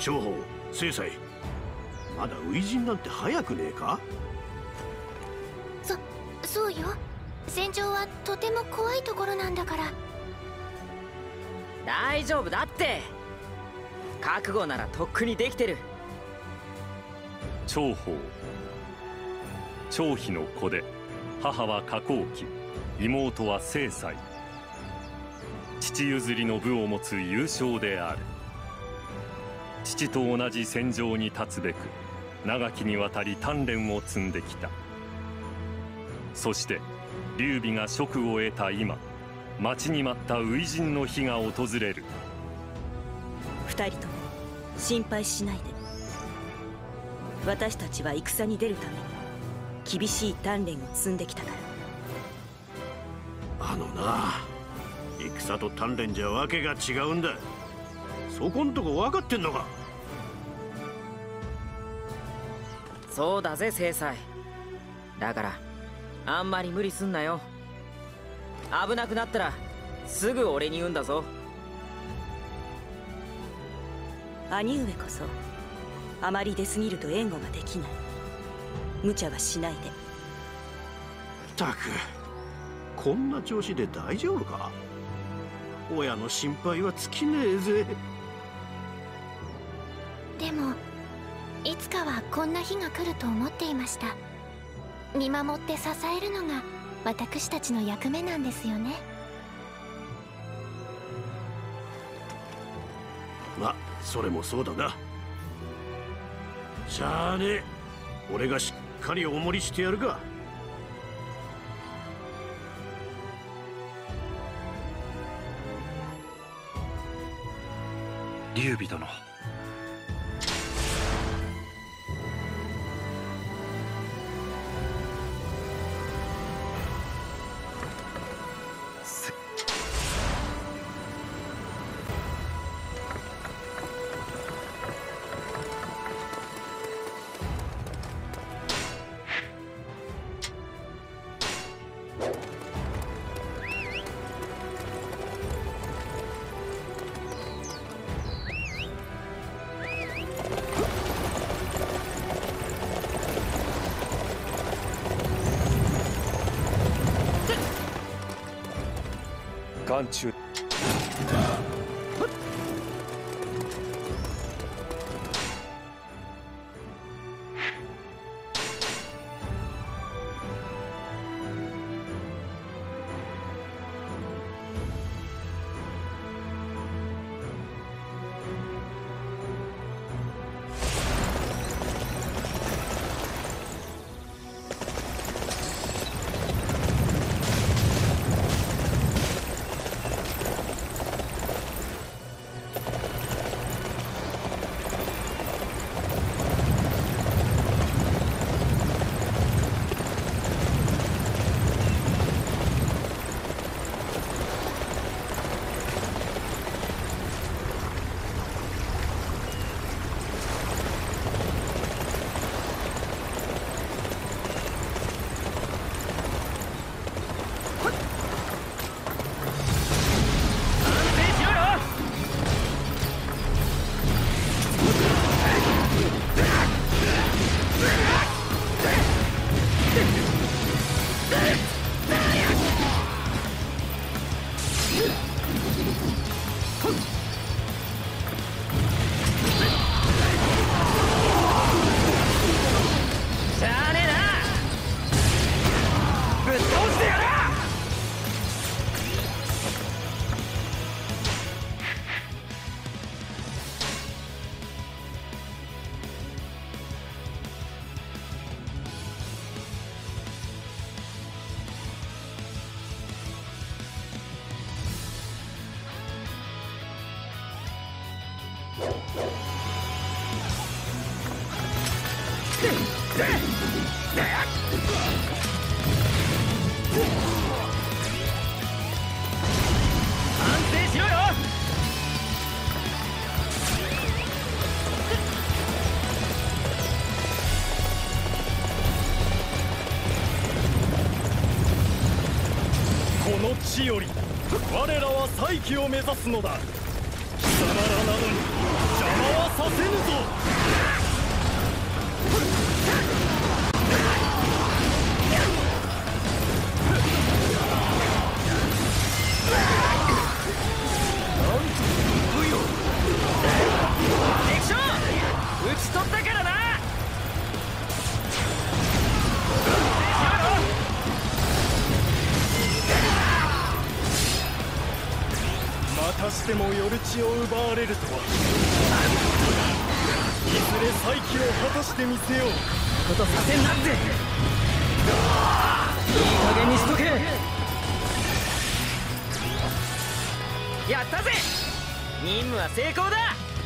長宝、正妻、まだ初陣なんて早くねえか？ そうよ。戦場はとても怖いところなんだから。 大丈夫だって。覚悟ならとっくにできてる。 長宝、長妃の子で、母は加工機、妹は正妻。父譲りの部を持つ優勝である。父と同じ戦場に立つべく長きにわたり鍛錬を積んできた。そして劉備が職を得た今、待ちに待った初陣の日が訪れる。 二人とも心配しないで。私たちは戦に出るために厳しい鍛錬を積んできたから。 あのな、戦と鍛錬じゃわけが違うんだ。そこんとこ分かってんのか？ そうだぜ正妻。だからあんまり無理すんなよ。危なくなったらすぐ俺に言うんだぞ。 兄上こそあまり出過ぎると援護ができない。無茶はしないで。 ったく、こんな調子で大丈夫か？親の心配は尽きねえぜ。 でもいつかはこんな日が来ると思っていました。見守って支えるのが私たちの役目なんですよね。 ま、それもそうだな。しゃあねえ、俺がしっかりお守りしてやるか。 劉備殿、 眼中。 地より我らは再起を目指すのだ。貴様らなどに邪魔はさせぬぞ。 敵将討ち取ったからな。 またしても夜血を奪われるとは。いずれ再起を果たしてみせよう。 ことさせんなって。いい加減にしとけ。やったぜ。任務は成功だ。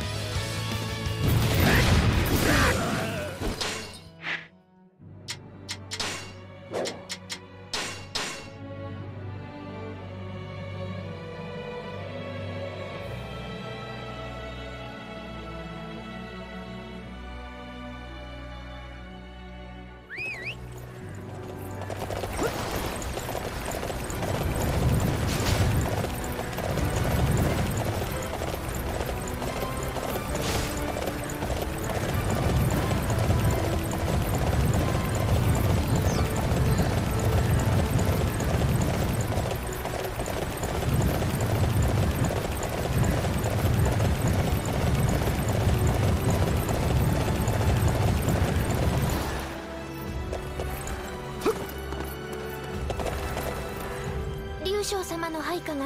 龍将様の配下が。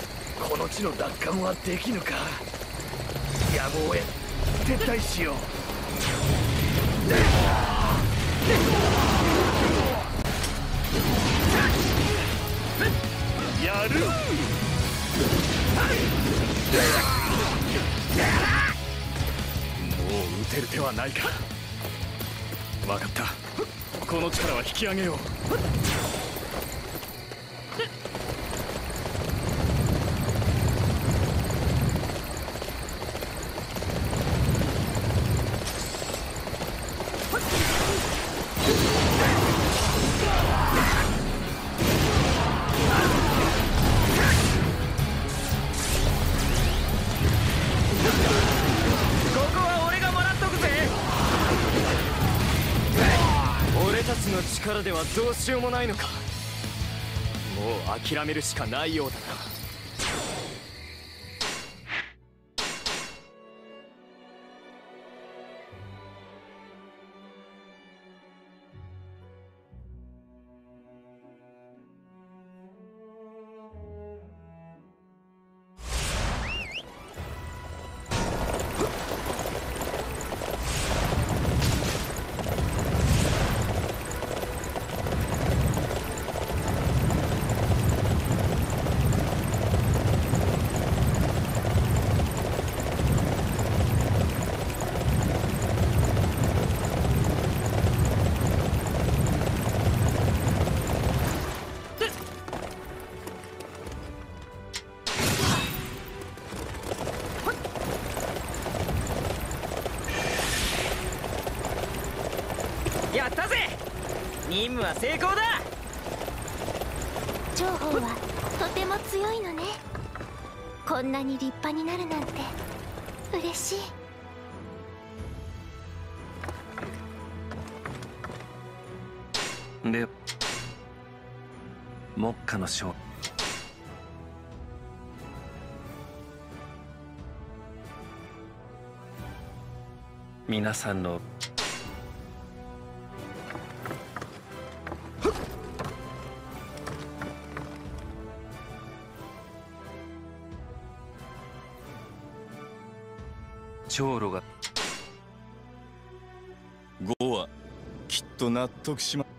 地の奪還はできぬか。野望へ撤退しよう。 やる。もう撃てる手はないか。分かった。この力は引き上げよう。力ではどうしようもないのか。もう諦めるしかないようだな。 やったぜ。任務は成功だ。 情報はとても強いのね。こんなに立派になるなんて嬉しい。 で、目下の将皆さんの長老が 5はきっと納得しま。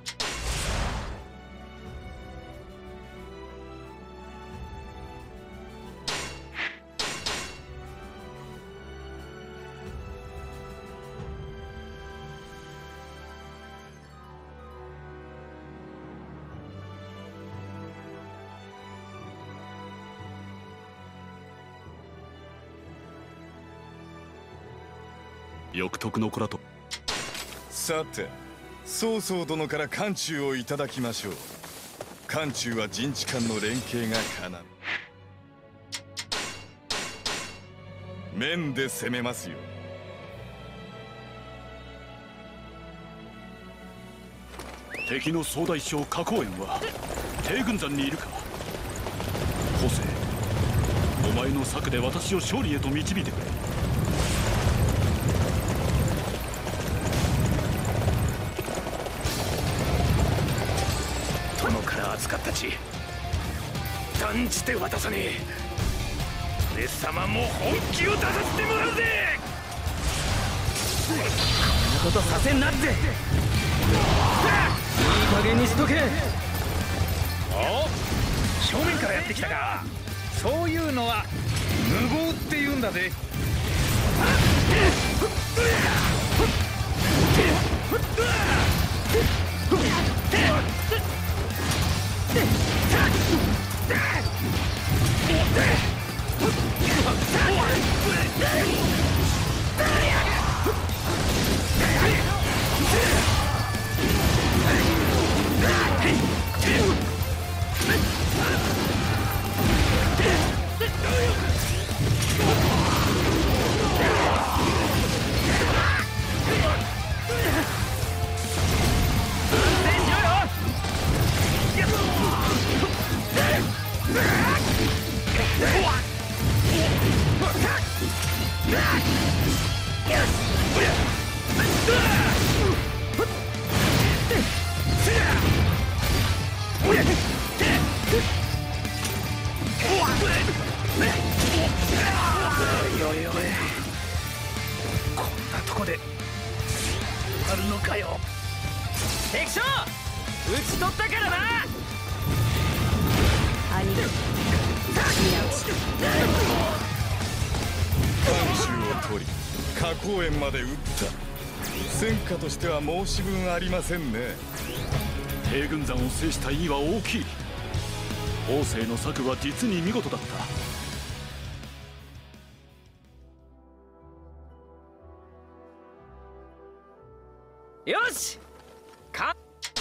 欲得の子らと。 さて、曹操殿から漢中をいただきましょう。漢中は陣地間の連携が要。面で攻めますよ。 敵の総大将花公園は帝軍山にいるか。補正、お前の策で私を勝利へと導いてくれ。 殿から預かった地、断じて渡さねえ。上様も本気を出させてもらうぜ。 こんなことさせんなって。いい加減にしとけ。 お、正面からやってきたか。そういうのは無謀って言うんだぜ。 なるのかよ。 敵将討ち取ったからな。 兄貴見直し漢中を取り花公園まで撃った。戦果としては申し分ありませんね。 帝軍山を制した意義は大きい。王政の策は実に見事だった。 よしか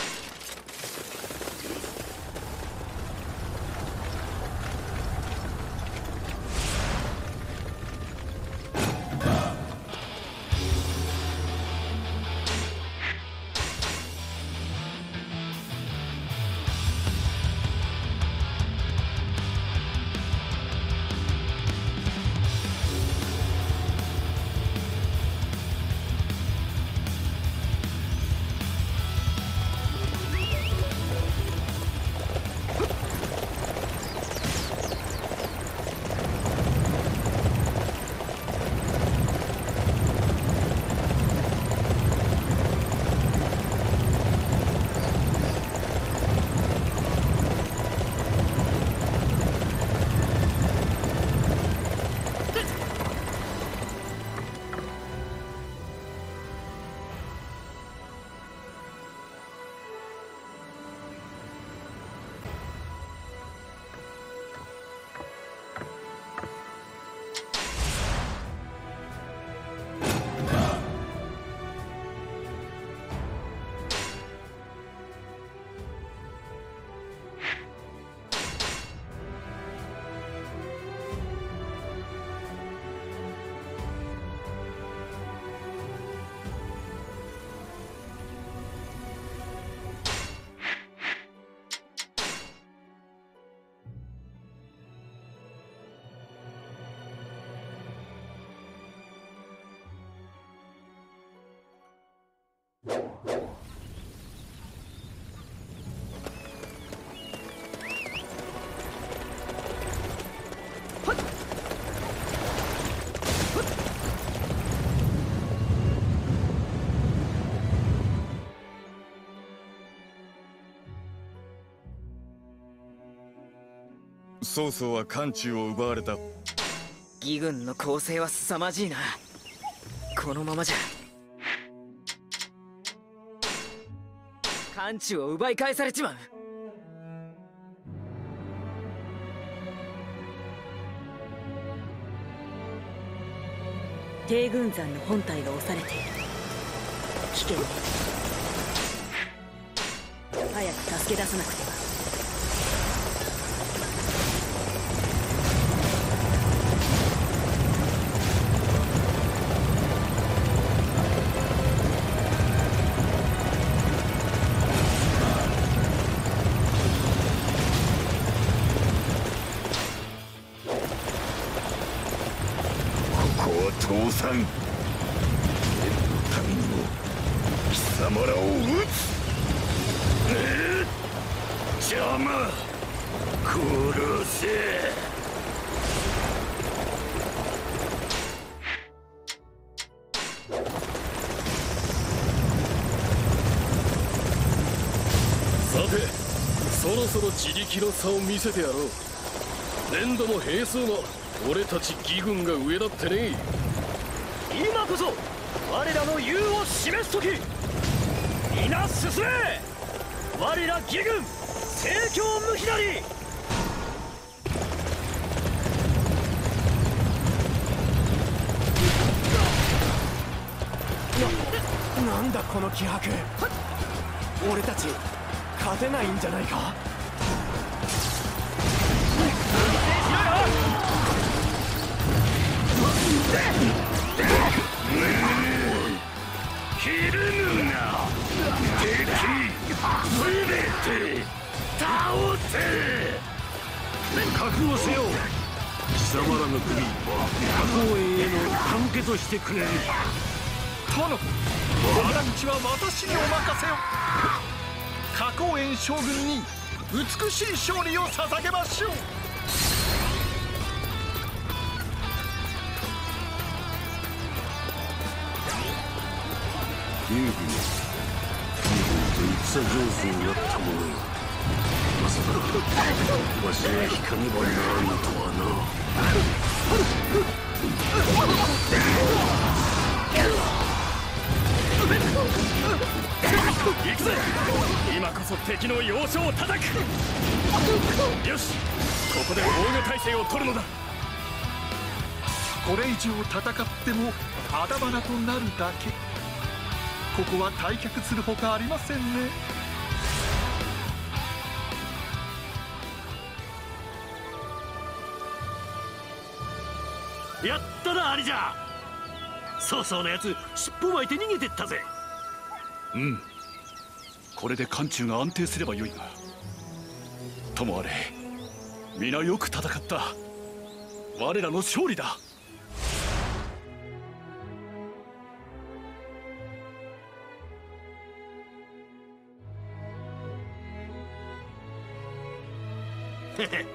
曹操は漢中を奪われた。 義軍の攻勢は凄まじいな。このままじゃ漢中を奪い返されちまう。 帝軍山の本体が押されている。危険ね。早く助け出さなくては。 倒産。念のためにも貴様らを撃つ。邪魔。殺せ。 さて、そろそろ自力の差を見せてやろう。連度も兵数も俺たち義軍が上だってね。 今こそ我らの勇を示す時。皆進め。我ら義軍盛況無比なり。 なんだこの気迫。俺たち勝てないんじゃないか。 ひるむな。敵すべて倒せ。覚悟せよ。貴様らの首花公園への関係としてくれる。 殿、私は私にお任せを。花公園将軍に美しい勝利を捧げましょう。 劉備も随分と戦上手になったものよ。まさかわしが引かねばならんとはな。 行くぜ。今こそ敵の要所を叩く。よし、ここで防御態勢を取るのだ。 これ以上戦ってもあだ花となるだけ。ここは退却するほかありませんね。 やったな、兄者。曹操のやつ尻尾巻いて逃げてったぜ。 うん、これで漢中が安定すればよいが、ともあれ皆よく戦った。我らの勝利だ。 へへ。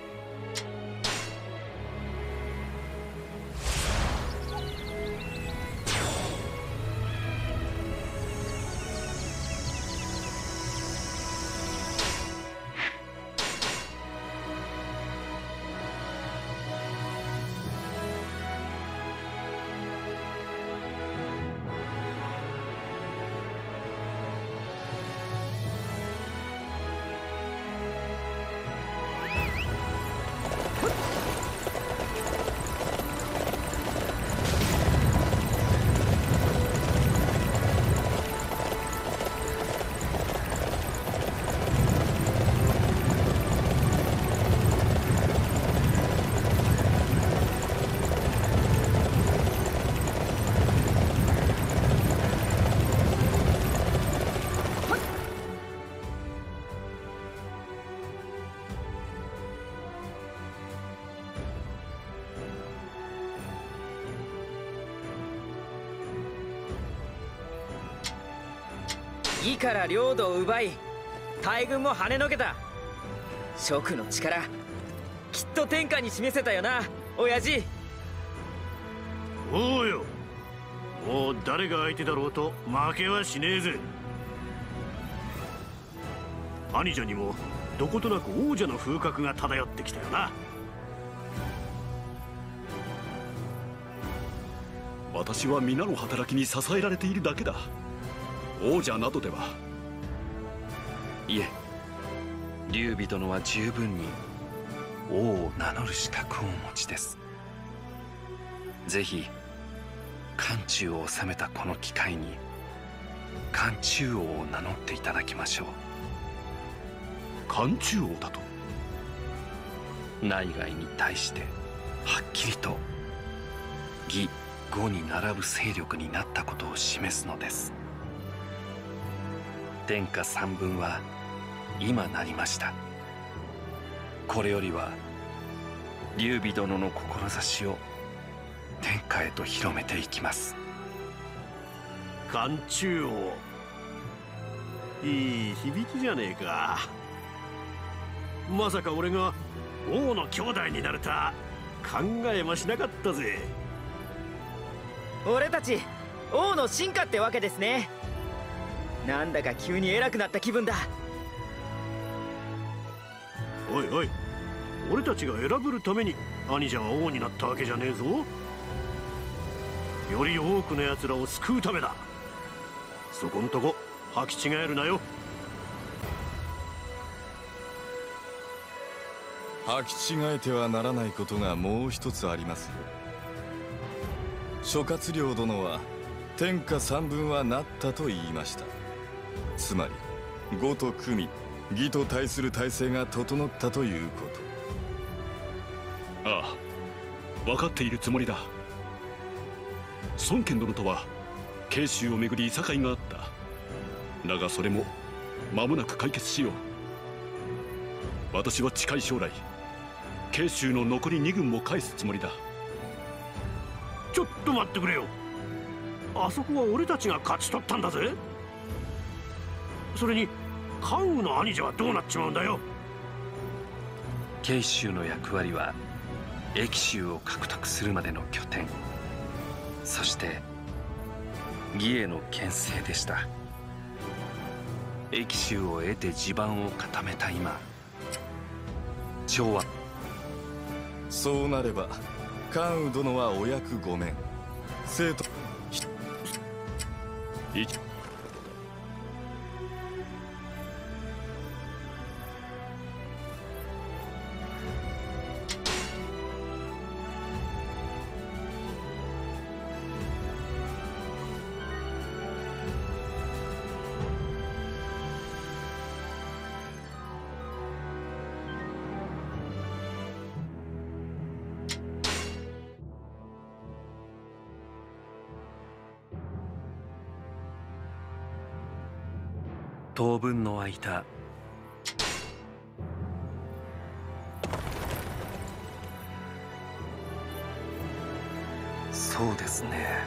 義から領土を奪い大軍も跳ねのけた。蜀の力きっと天下に示せたよな、親父。 おうよ、もう誰が相手だろうと負けはしねえぜ。兄者にもどことなく王者の風格が漂ってきたよな。 私は皆の働きに支えられているだけだ。王者などでは。 いえ、劉備殿は十分に王を名乗る資格をお持ちです。ぜひ漢中を治めたこの機会に漢中王を名乗っていただきましょう。 漢中王だと？ 内外に対してはっきりと義呉に並ぶ勢力になったことを示すのです。天下三分は今なりました。これよりは劉備殿の志を天下へと広めていきます。 漢中王、いい響きじゃねえか。まさか俺が王の兄弟になるとは考えもしなかったぜ。 俺たち王の進化ってわけですね。なんだか急に偉くなった気分だ。 おいおい、俺たちが選ぶるために兄者は王になったわけじゃねえぞ。より多くの奴らを救うためだ。そこんとこ履き違えるなよ。 履き違えてはならないことがもう一つありますよ。諸葛亮殿は天下三分はなったと言いました。つまり呉と組み義と対する体制が整ったということ。 ああ、分かっているつもりだ。孫権殿とは慶州をめぐりいさかいがあった。だがそれも間もなく解決しよう。私は近い将来慶州の残り2軍も返すつもりだ。 ちょっと待ってくれよ。あそこは俺たちが勝ち取ったんだぜ。それに関羽の兄者はどうなっちまうんだよ。 慶州の役割は益州を獲得するまでの拠点、そして義への牽制でした。益州を得て地盤を固めた今、趙はそうなれば関羽殿はお役御免。生徒当分の間、そうですね。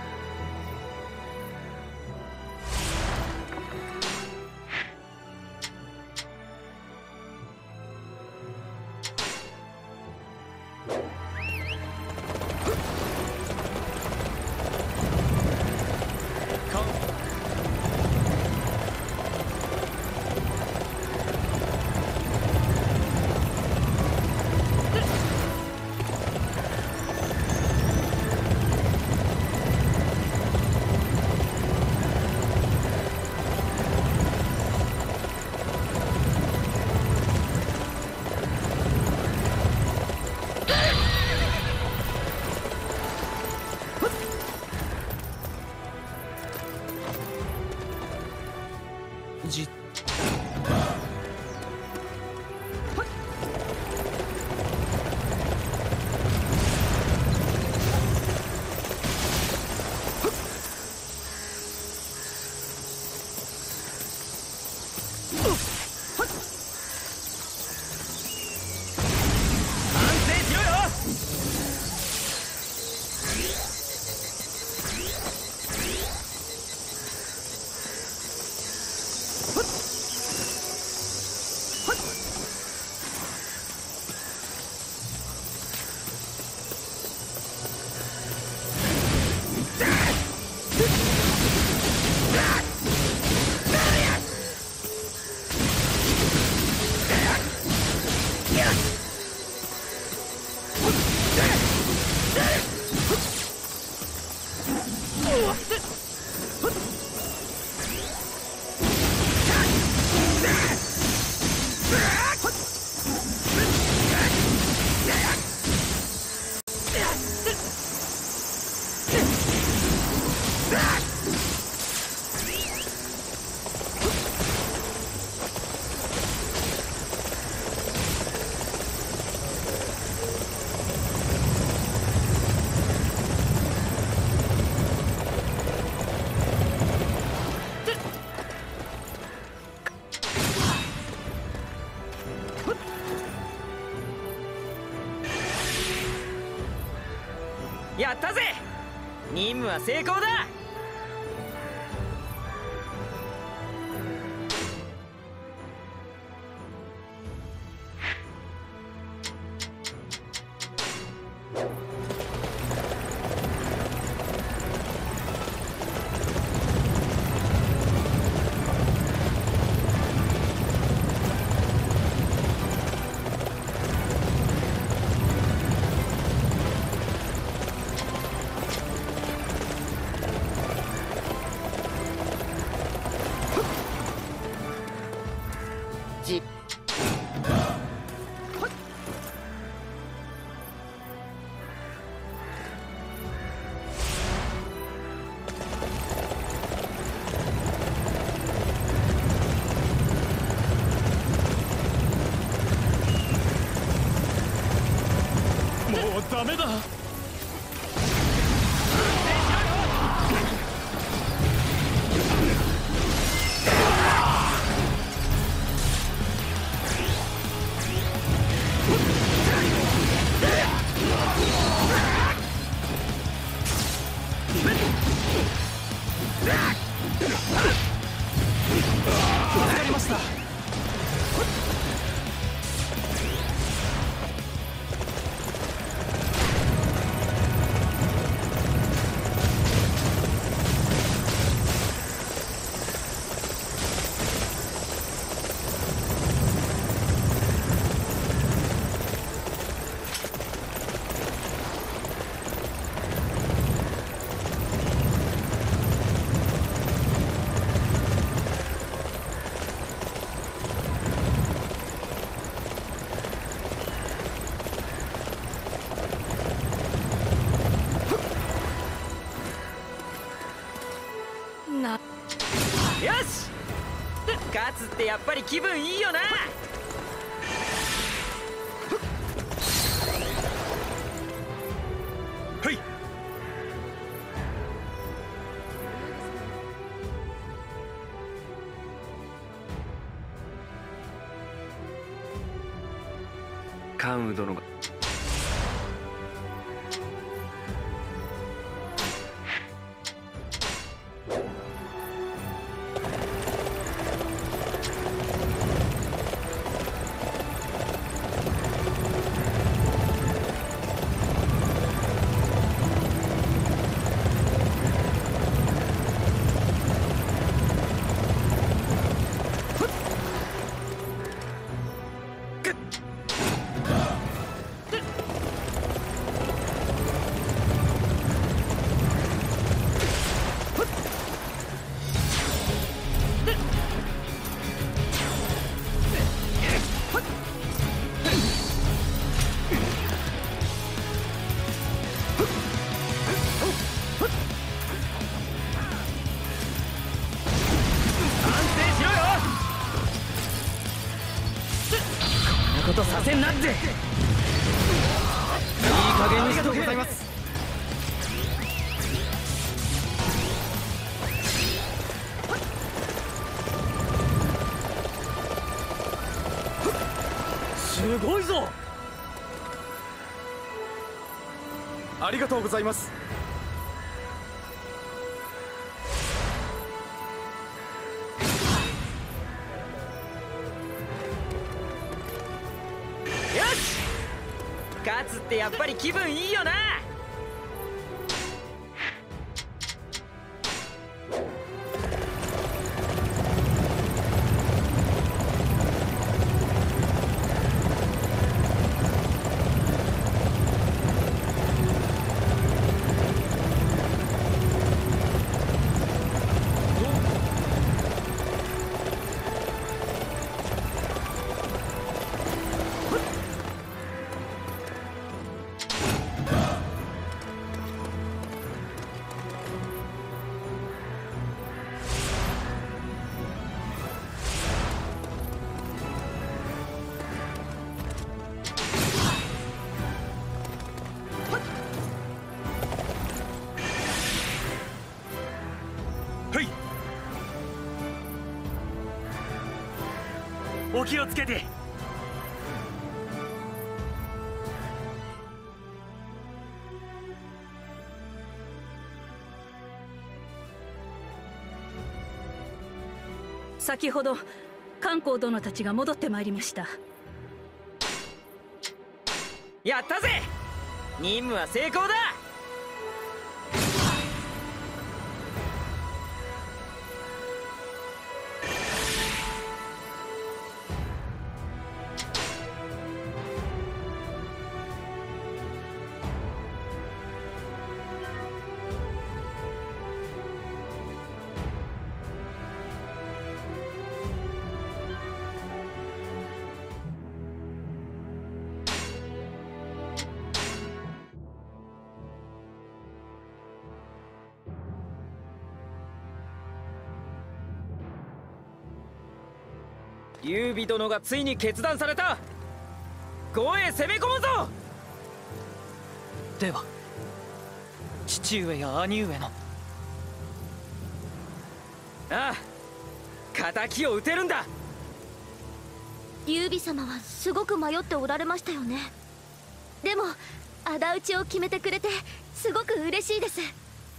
やったぜ。任務は成功だ。 ダメだ。助かりました。 つってやっぱり気分いいよな。 はい。 関羽殿がことさせんなって。いい加減にしとけ。ありがとうございます。すごいぞ。 ありがとうございます。 勝つってやっぱり気分いいよな。お気をつけて。 先ほど関公殿たちが戻ってまいりました。 やったぜ。任務は成功だ。劉備殿がついに決断された。呉へ攻め込むぞ。 では父上や兄上の。 ああ、敵を討てるんだ。 劉備様はすごく迷っておられましたよね。でも仇討ちを決めてくれてすごく嬉しいです。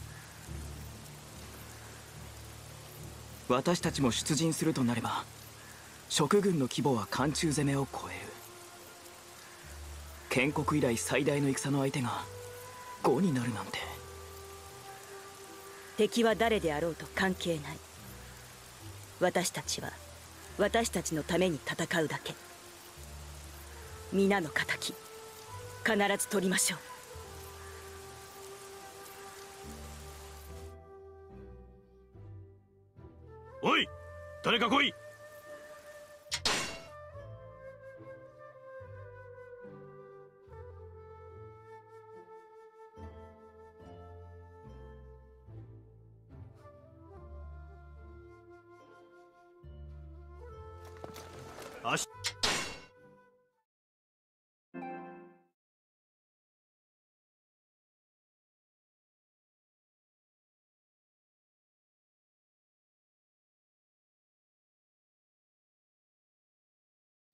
私たちも出陣するとなれば蜀軍の規模は漢中攻めを超える。建国以来最大の戦の相手が呉になるなんて。 敵は誰であろうと関係ない。私たちは私たちのために戦うだけ。皆の仇必ず取りましょう。おい、誰か来い。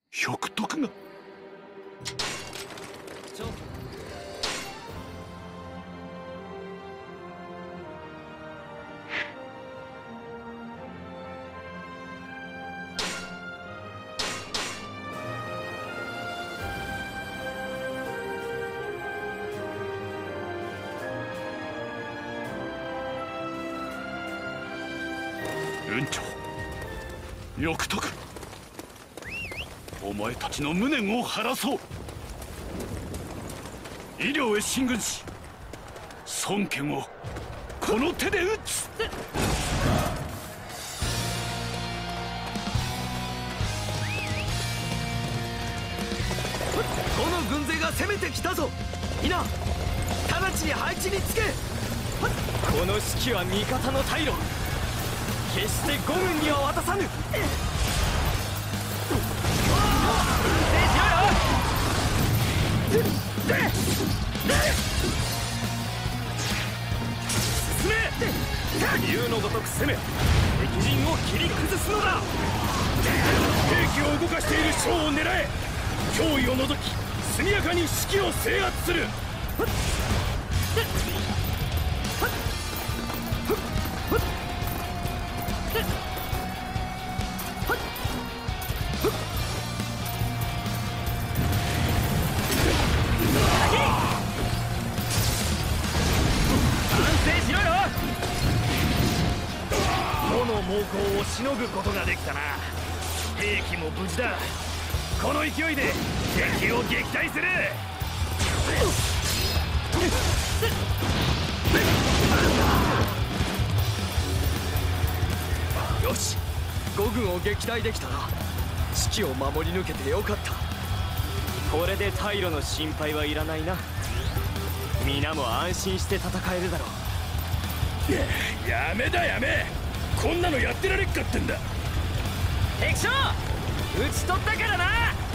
欲徳が。雲長、欲徳、お前たちの無念を晴らそう。医療へ進軍し、孫権をこの手で撃つ。 どの軍勢が攻めてきたぞ。皆直ちに配置につけ。この指揮は味方の退路、決して5軍には渡さぬ。進め。竜のごとく攻め、敵陣を切り崩すのだ。 兵器を動かしている将を狙え。脅威を除き速やかに指揮を制圧する。 猛攻をしのぐことができたな。兵器も無事だ。この勢いで敵を撃退する。よし、5軍を撃退できたな。指揮を守り抜けてよかった。これで退路の心配はいらないな。皆も安心して戦えるだろう。 やめだやめ。こんなのやってられっかってんだ。 敵将討ち取ったからな。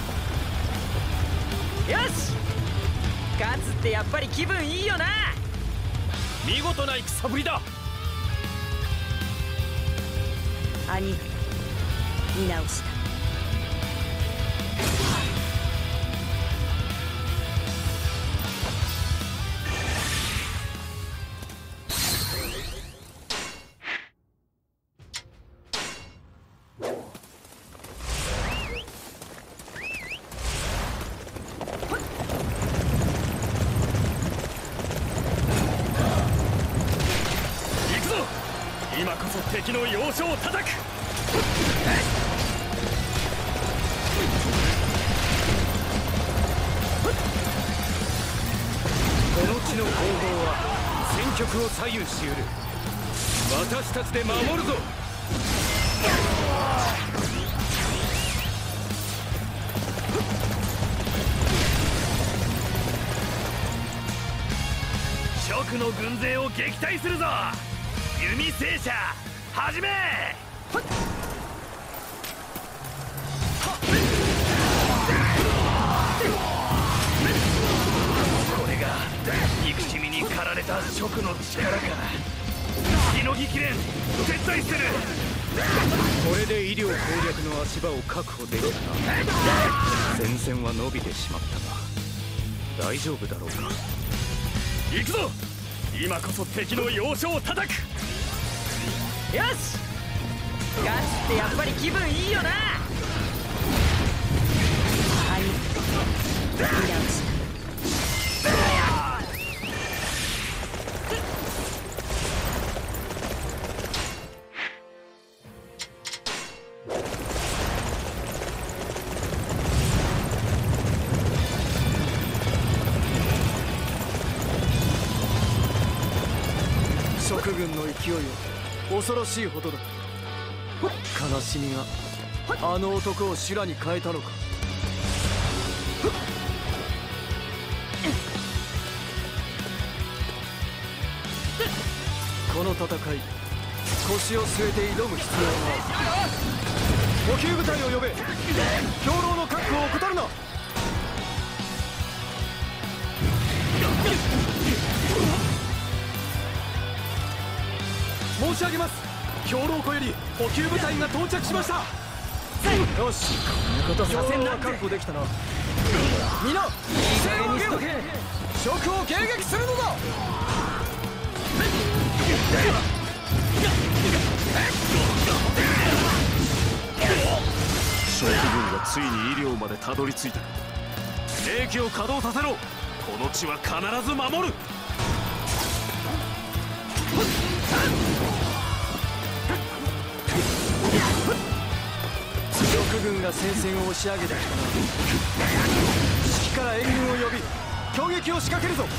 よし、勝つってやっぱり気分いいよな。 見事な戦ぶりだ。 兄、見直した。 今こそ敵の要所を叩く。この地の攻防は戦局を左右しうる。私たちで守るぞ。蜀の軍勢を撃退するぞ。弓戦車始め。これが憎しみに駆られた蜀の力か。しのぎきれん、撤退する。これで医療攻略の足場を確保できたな。前線は伸びてしまったが大丈夫だろうか。行くぞ。今こそ敵の要所を叩く。 よし、勝つってやっぱり気分いいよな。 兄、見直した。 蜀軍の勢いは恐ろしいほどだ。悲しみがあの男を修羅に変えたのか。この戦い、腰を据えて挑む必要がある。補給部隊を呼べ。兵糧の確保を怠るな。申し上げます。兵糧庫より補給部隊が到着しました。 よし、こんなことさせんなって。確保できたな。みんな、いい加減にしとけ。職を迎撃するのだ。 将軍がついに医療までたどり着いた。兵器を稼働させろ。この地は必ず守る。 翼軍が戦線を押し上げてきたな。指揮から援軍を呼び攻撃を仕掛けるぞ。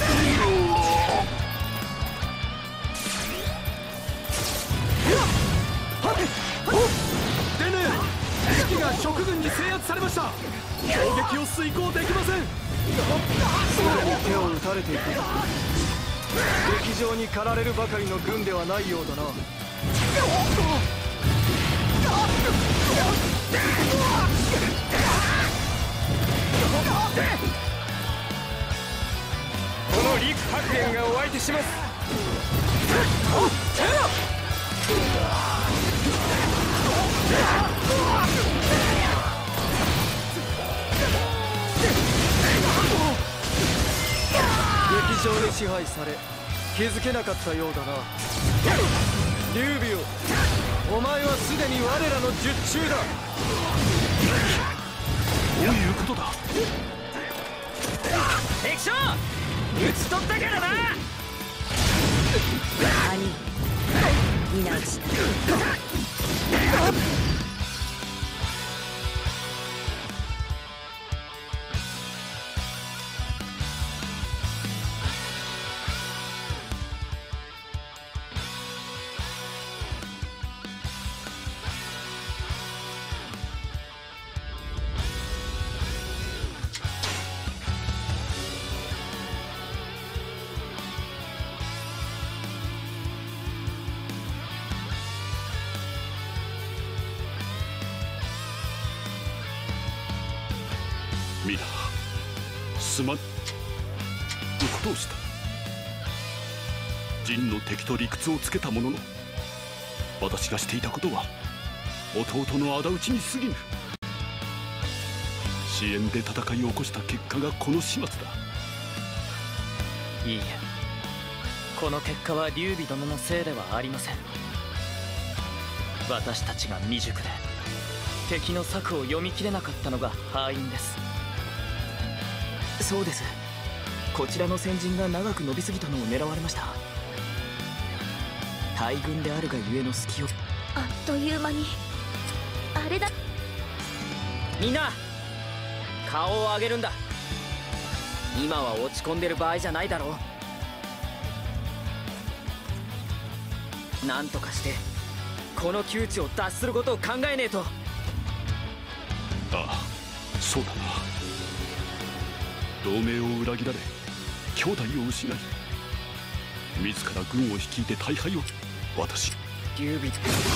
でね、指揮が職軍に制圧されました。攻撃を遂行できません。すでに手を打たれていた。劇場に駆られるばかりの軍ではないようだな。この陸白煙がお相手します。劇場に支配され気づけなかったようだな。劉備よ、お前はすでに我らの術中だ。 どういうことだ。 敵将討ち取ったからな。 兄見直した。 皆すまんことをした。陣の敵と理屈をつけたものの、私がしていたことは弟の仇討ちに過ぎぬ。支援で戦いを起こした結果がこの始末だ。 いいえ、この結果は劉備殿のせいではありません。私たちが未熟で敵の策を読み切れなかったのが敗因です。そうです。こちらの先陣が長く伸びすぎたのを狙われました。大軍であるがゆえの隙を。 あっという間にあれだ。 みんな顔を上げるんだ。今は落ち込んでる場合じゃないだろう。なんとかしてこの窮地を脱することを考えねえと。 ああ、そうだな。同盟を裏切られ兄弟を失い、自ら軍を率いて大敗を。私劉備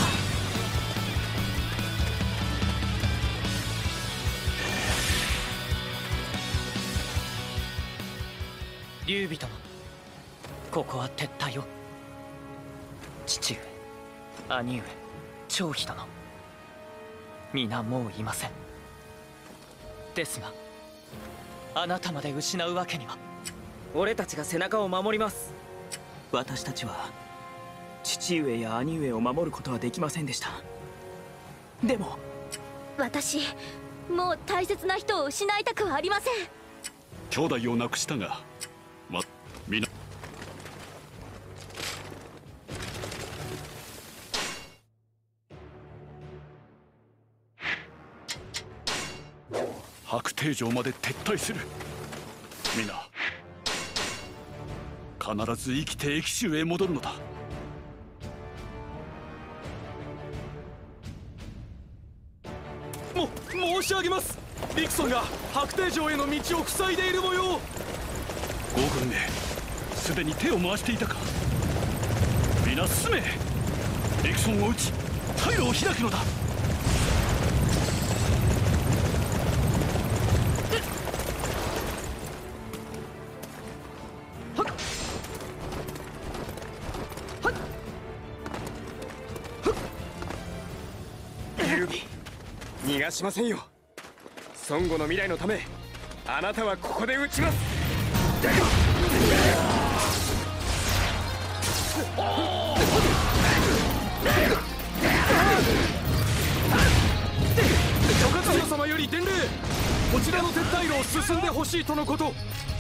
劉備殿、ここは撤退を。父上、兄上、張飛殿、皆もういません。ですがあなたまで失うわけには。 俺たちが背中を守ります。 私たちは父上や兄上を守ることはできませんでした。でも私もう大切な人を失いたくはありません。 兄弟を亡くしたが、皆白帝城まで撤退する。皆必ず生きて駅州へ戻るのだ。 申し上げます。リクソンが白帝城への道を塞いでいる模様。 5軍め、すでに手を回していたか。皆進め。リクソンを撃ち退路を開くのだ。 劉備、 逃がしませんよ。孫悟の未来のため、あなたはここで撃ちます。諸葛亮様より伝令、こちらの撤退路を進んでほしいとのこと。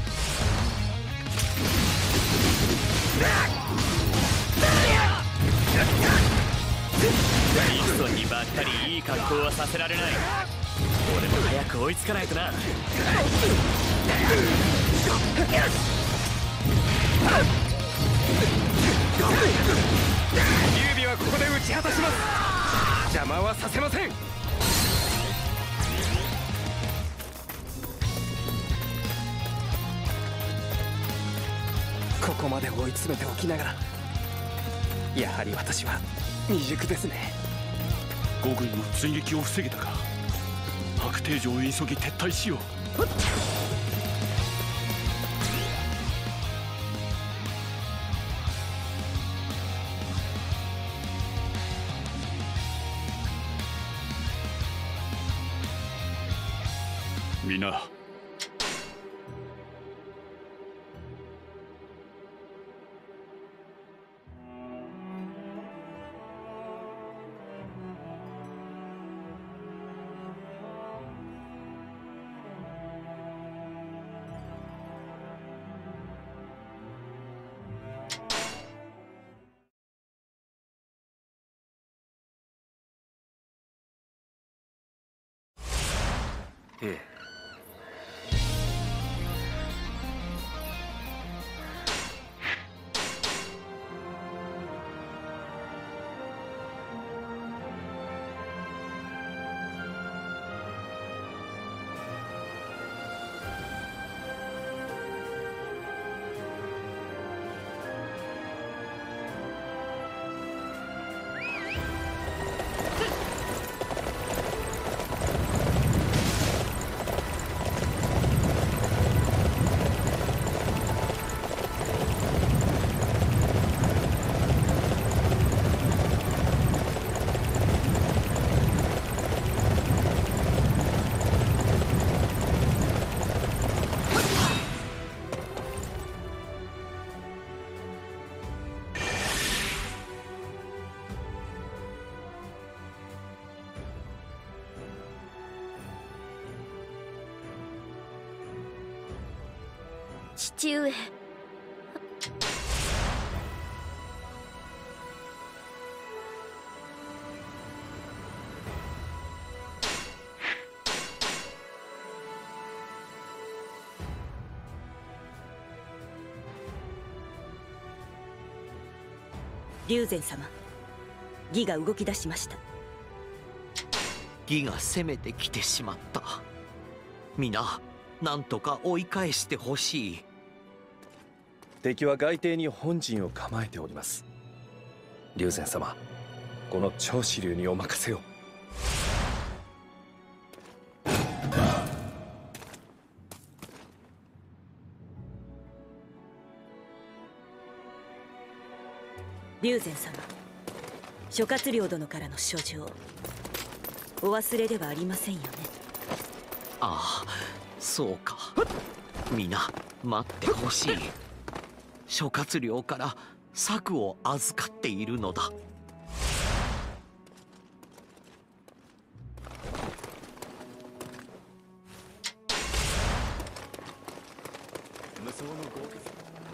ニクソンにばっかりいい格好はさせられない。俺も早く追いつかないとな。 劉備はここで打ち果たします。邪魔はさせません。ここまで追い詰めておきながら、やはり私は未熟ですね。 五軍の追撃を防げたか。白帝城へ急ぎ撤退しよう。皆、 父上。 龍禅様、義が動き出しました。 義が攻めてきてしまった。皆なんとか追い返してほしい。 敵は外邸に本陣を構えております。龍禅様、この長子龍にお任せを。 龍禅様、諸葛亮殿からの書状、お忘れではありませんよね。 ああ、そうか。皆待ってほしい。諸葛亮から策を預かっているのだ。 無双の豪傑。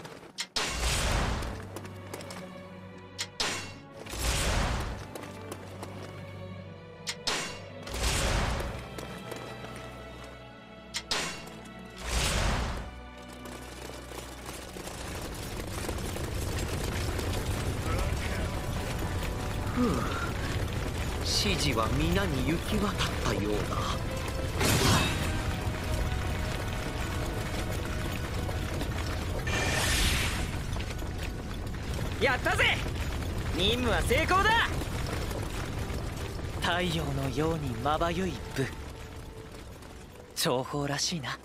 指示は皆に行き渡ったようだ。 やったぜ。任務は成功だ。 太陽のようにまばゆい部、重宝らしいな。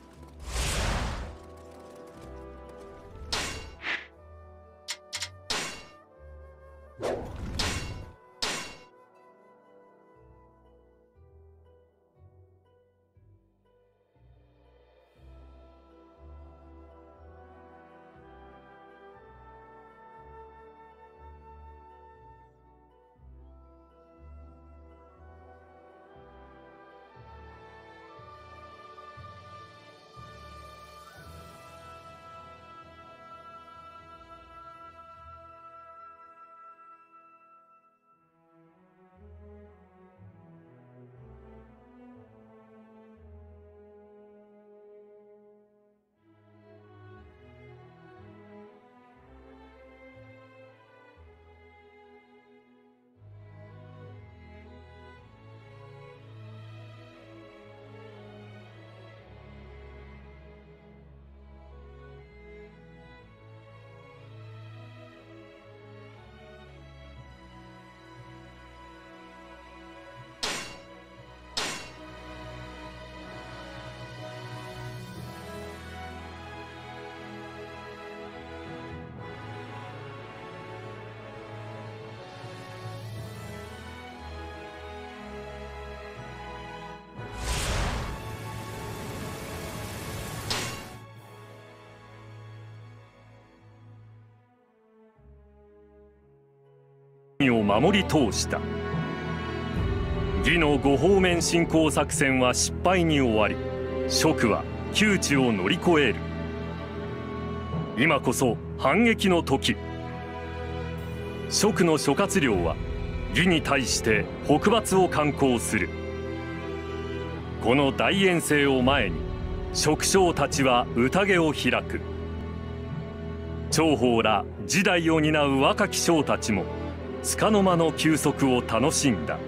国を守り通した。魏の5方面侵攻作戦は失敗に終わり、蜀は窮地を乗り越える。今こそ反撃の時。蜀の諸葛亮は魏に対して北伐を敢行する。この大遠征を前に蜀将たちは宴を開く。長宝ら次代を担う若き将たちも束の間の休息を楽しんだ。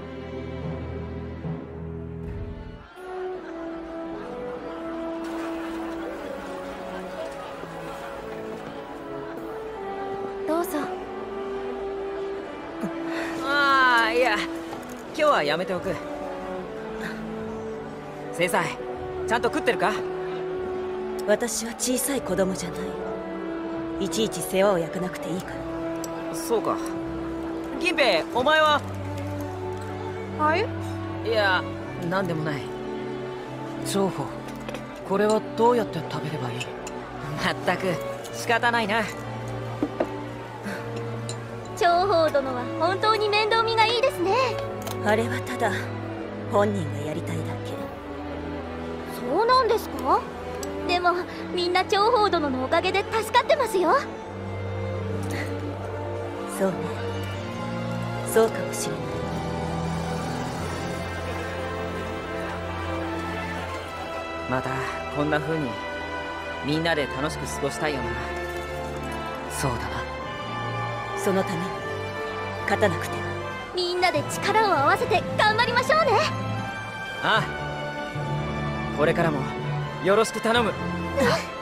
どうぞ。 ああ、いや、今日はやめておく。正妻、ちゃんと食ってるか？ 私は小さい子供じゃない。いちいち世話を焼かなくていいから。 そうか。銀兵衛、お前は？ はい？ いや、なんでもない。 長宝、これはどうやって食べればいい？ まったく仕方ないな。 長宝殿は本当に面倒見がいいですね。 あれはただ本人がやりたいだけ。 そうなんですか？でもみんな長宝殿のおかげで助かってますよ。 そうね、そうかもしれない。 またこんな風にみんなで楽しく過ごしたいよな。 そうだな。 そのために勝たなくては。 みんなで力を合わせて頑張りましょうね。 ああ、これからもよろしく頼む。